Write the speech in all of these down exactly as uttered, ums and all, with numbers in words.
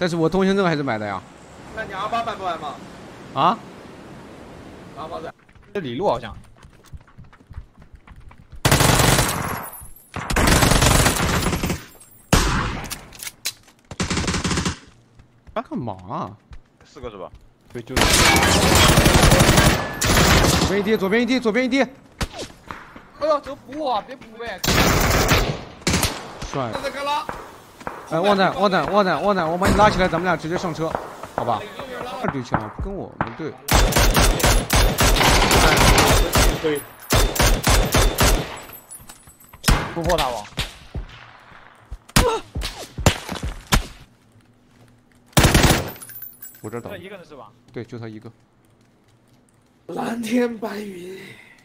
但是我通行证还是买的呀。 那你阿八办不办吗？ 啊？ 阿八在。 这里路好像。 啊，干嘛、啊？ 四个是吧？ 对，就是。 左边一滴，左边一滴，左边一滴。 哎呦，这个补啊，别补呗。 帅。 这个拉。 哎，旺仔，旺仔，旺仔，旺仔，我把你拉起来，咱们俩直接上车，好吧？二队枪跟我们队。 对。突破大王。 我这倒。 一个人是吧？ 对，就他一个。 蓝天白云。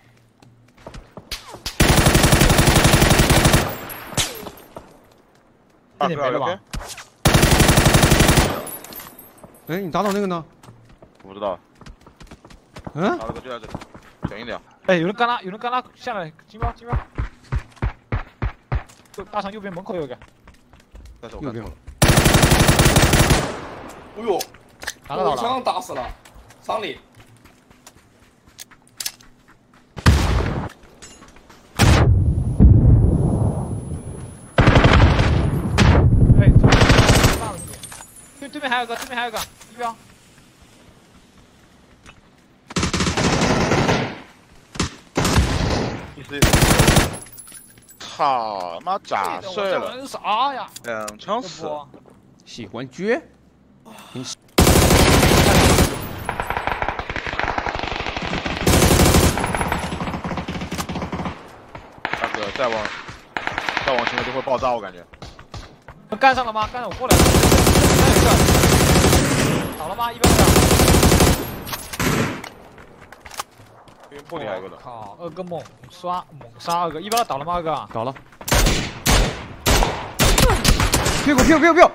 这里没了吧？ 哎，你打倒那个呢？ 我不知道。 嗯？ 打了个就在这里，便宜点。 哎，有人干拉，有人干拉下来，金标，金标。大厂右边门口有个。 但是我看错了。 哎呦！ 打到了。 枪打死了，厂里。 对，对对面还有个，对面还有个，一标。 操妈炸碎了！ 啥呀？ 两枪死。 喜欢撅。你。 大哥，再往再往前面就会爆炸，我感觉。 干上了吗？干上我过来了。倒了吗？一标的。 这边玻璃还有一个的。 靠，二哥猛刷猛杀二哥，一标的倒了吗？二哥。 倒了。屁股屁股屁股屁股。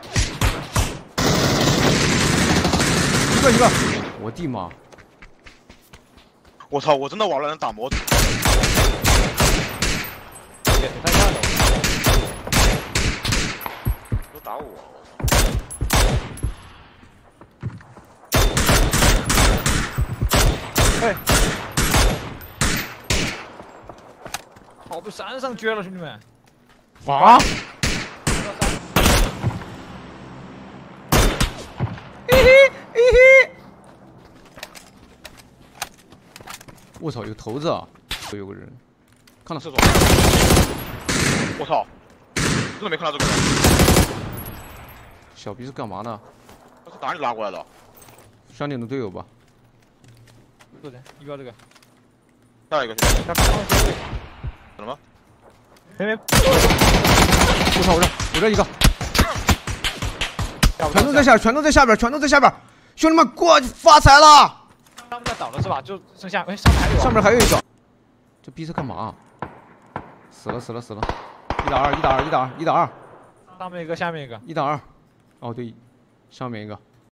一个一个，我的妈！ 我操！我真的玩了能打模组。都打我！ 哎！好，被山上撅了，兄弟们！ 啊！嘿嘿嘿嘿！我操，有头子啊！有个人，看到厕所。我操！真的没看到这个人。 小逼是干嘛呢？ 他是哪里拉过来的？ 山顶的队友吧。 对的，一标这个。 下一个。 他刚刚说对。 怎么了？ 没没。 我操！我这我这一个。全都在下，全都在下边，全都在下边，兄弟们过去发财了！ 他们在倒了是吧？就剩下，哎，上面还有， 上面还有一个。这逼是干嘛？死了死了死了！一打二，一打二，一打二，一打二。 上面一个，下面一个。 一打二。哦对，上面一个。